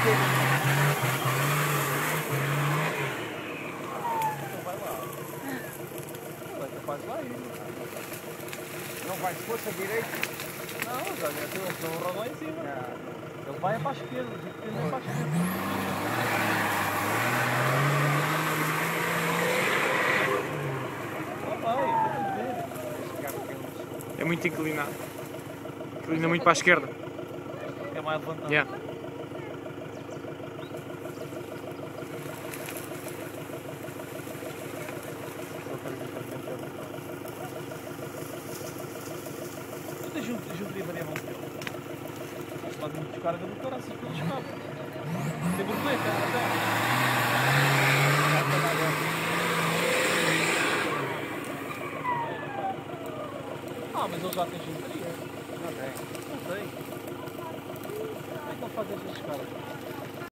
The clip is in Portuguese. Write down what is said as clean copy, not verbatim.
Faz lá ainda. Não vai, se fosse a direita. Não, já tem um rodo lá em cima. Ele vai para a esquerda, o tipo vai para a esquerda. Não vai, é muito inclinado. Inclina muito para a esquerda. é mais levantado. Yeah. Junto de Maria Monteiro. Isso faz muito descarga do cara, assim pelo escape. Tem borboleta, até. Mas ele já tem juntaria. Não tem. Não tem. Como é que ele faz estas descargas?